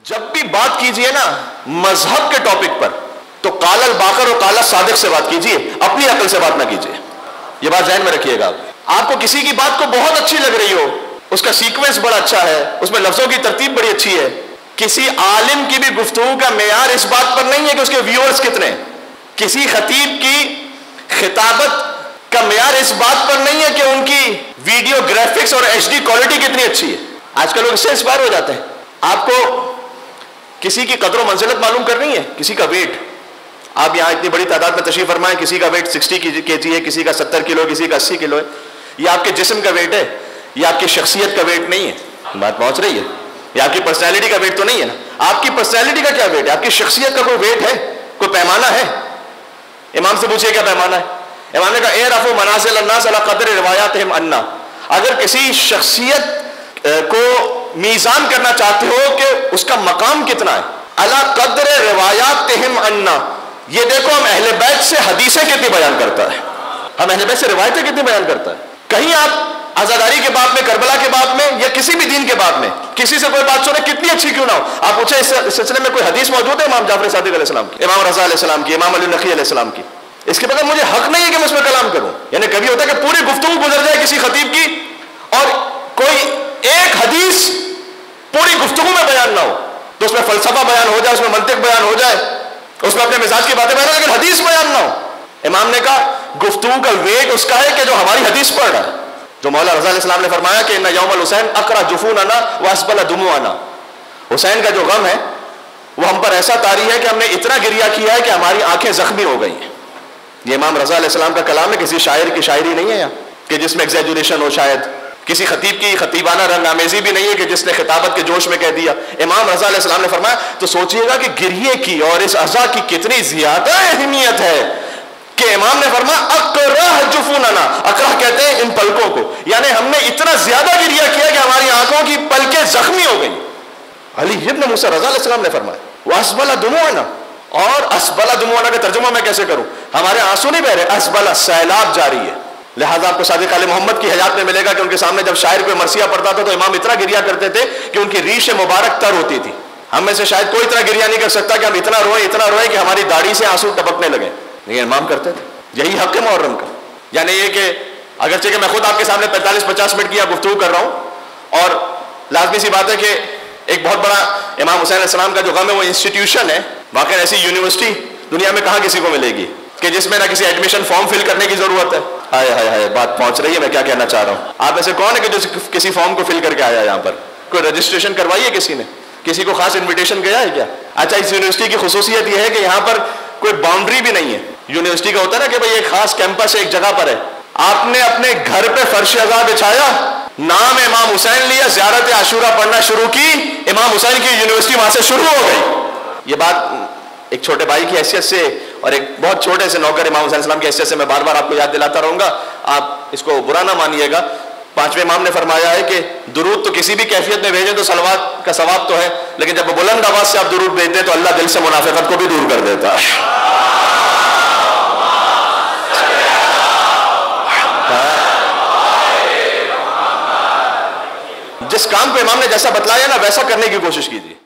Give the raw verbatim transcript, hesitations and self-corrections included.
جب بھی بات کیجئے نا مذہب کے ٹاپک پر تو قال الباقر اور قال الصادق سے بات کیجئے، اپنی عقل سے بات نہ کیجئے. یہ بات ذہن میں رکھیے گا. آپ کو کسی کی بات کو بہت اچھی لگ رہی ہو، اس کا سیکوینس بڑا اچھا ہے، اس میں لفظوں کی ترتیب بڑی اچھی ہے، کسی عالم کی بھی گفتگو کا معیار اس بات پر نہیں ہے کہ اس کے ویورز کتنے ہیں، کسی خطیب کی خطابت کا معیار اس بات پر نہیں ہے کہ ان کی ویڈیو گرافکس اور ایچ ڈی کوالٹی کتنی اچھی ہے. آج کل لوگ اس سے انسپائر ہو جاتے ہیں. آپ کو کسی کی قدر و منزلت معلوم کرنی ہے، کسی کا ویٹ. آپ یہاں اتنی بڑی تعداد میں تشریف فرمائیں، کسی کا ویٹ سکسٹی کے جی ہے، کسی کا ستر کلو، کسی کا اسی کلو ہے. یہ آپ کے جسم کا ویٹ ہے، یہ آپ کی شخصیت کا ویٹ نہیں ہے. بات پہنچ رہی ہے؟ یہ آپ کی پرسنالٹی کا ویٹ تو نہیں ہے نا. آپ کی پرسنالٹی کا کیا ویٹ ہے؟ آپ کی شخصیت کا کوئی ویٹ ہے، کوئی پیمانہ ہے؟ امام سے پوچھئے کیا پیمانہ ہے؟ امام نے کہا اعرفوا منازل الناس علی قدر روایاتہم عنا. اگر کسی شخصیت کو میزان کرنا چاہتے ہو کہ اس کا مقام کتنا ہے، علی قدر روایاتہم عنا، یہ دیکھو ہم اہل بیت سے حدیثیں کتنی بیان کرتا ہے، ہم اہل بیت سے روایتیں کتنی بیان کرتا ہے. کہیں آپ عزاداری کے باب میں، کربلا کے باب میں، یا کسی بھی دین کے باب میں کسی سے کوئی بات سنیں کتنی اچھی کیوں نہ ہو، آپ پوچھیں اس سلسلے میں کوئی حدیث موجود ہے امام جعفر صادق علیہ السلام کی، امام رضا علیہ السلام کی، امام علی نقی علیہ السلام کی؟ اس کے بغیر مجھے حق نہیں ہے کہ میں اس میں کلام کروں. یعنی کبھی ہوتا ہے کہ پوری گفتگو گزر جائے کسی خطیب کی اور کوئی ایک حدیث پوری گفتگو میں بیان نہ ہو، تو اس میں فلسفہ بیان ہو جائے، اس میں منطق بیان ہو جائے، اس میں اپنے مزاج کی باتیں بیان ہو، لیکن حدیث بیان نہ ہو. امام نے کہا گفتگو کا ویٹ اس کا ہے کہ جو ہماری حدیث پڑھ رہا ہے. جو مولا رضا علیہ السلام نے فرمایا کہ ان یوم الحسین اقرا جفوننا واسبل دموعنا، حسین کا جو غم ہے وہ ہم پر ایسا طاری ہے کہ ہم نے اتنا گریہ کیا ہے کہ ہماری آنکھیں زخمی ہو گئی ہیں. یہ امام رضا علیہ السلام کا کلام ہے، کسی شاعر کی شاعری نہیں ہے یہاں کہ جس میں ایگزیجوریشن ہو، شاید کسی خطیب کی خطیبانہ رنگ آمیزی بھی نہیں ہے کہ جس نے خطابت کے جوش میں کہہ دیا. امام رضا علیہ السلام نے فرمایا تو سوچئے گا کہ گریے کی اور اس عزا کی کتنی زیادہ اہمیت ہے کہ امام نے فرمایا اقرح جفوننا، اقرح کہتے ہیں ان پلکوں کو، یعنی ہم نے اتنا زیادہ گریہ کیا کہ ہماری آنکھوں کی پلکیں زخمی ہو گئی. علی ابن موسیٰ رضا علیہ السلام نے فرمایا واسبل دموعنا، اور اسبلا دموعنا کا ترجمہ میں کیسے کروں؟ ہمارے آنسو نہیں بہ رہے، اسبلا سیلاب جاری ہے. لہذا آپ کو صادق آل محمد کی حیات میں ملے گا کہ ان کے سامنے جب شاعر کوئی مرثیہ پڑھتا تھا تو امام اتنا گریہ کرتے تھے کہ ان کی ریش مبارک تر ہوتی تھی. ہم میں سے شاید کوئی اتنا گریہ نہیں کر سکتا کہ ہم اتنا روئیں اتنا روئیں کہ ہماری داڑھی سے آنسو ٹپکنے لگے، لیکن امام کرتے تھے. یہی حق ہے محرم کا. یعنی یہ کہ اگرچہ کہ میں خود آپ کے سامنے پینتالیس پچاس منٹ کی گفتگو کر رہا ہوں، اور لازمی سی بات ہے کہ ایک بہت بڑا امام حسین علیہ السلام کا جو غم ہے وہ انسٹیٹیوشن ہے. واقعی ایسی یونیورسٹی دنیا میں کہاں کسی کو ملے گی کہ جس میں نہ کسی ایڈمیشن فارم فل کرنے کی ضرورت ہے. ہائے ہائے ہائے، بات پہنچ رہی ہے میں کیا کہنا چاہ رہا ہوں. آپ ایسے کون ہے کہ جو کسی فارم کو فل کر کے آیا یہاں پر؟ کوئی رجسٹریشن کروائی ہے کسی نے؟ کسی کو خاص انویٹیشن گیا ہے کیا؟ اچھا، اس یونیورسٹی کی خصوصیت یہ ہے کہ یہاں پر کوئی باؤنڈری بھی نہیں ہے. یونیورسٹی کا ہوتا ہے نا کہ بھئی ایک خاص کیمپس ایک جگہ پر ہے، آپ نے اپنے گھر پہ فرش عزا بچھایا، نام امام حسین لیا، زیارت عاشورہ پڑھنا شروع کی، امام حسین کی یونیورسٹی وہاں سے شروع ہو گئی. یہ بات ایک چھوٹے بھائی کی حیثیت سے اور ایک بہت چھوٹے سے نوکر امام حسین السلام کی حیثیت سے میں بار بار آپ کو یاد دلاتا رہوں گا، آپ اس کو برا نہ مانیے گا. پانچویں امام نے فرمایا ہے کہ درود تو کسی بھی کیفیت میں بھیجیں تو صلوات کا ثواب تو ہے، لیکن جب بلند آواز سے آپ درود بھیجتے ہیں تو اللہ دل سے منافقت کو بھی دور کر دیتا ہے. جس کام کو امام نے جیسا بتلایا نا ویسا کرنے کی کوشش کیجیے.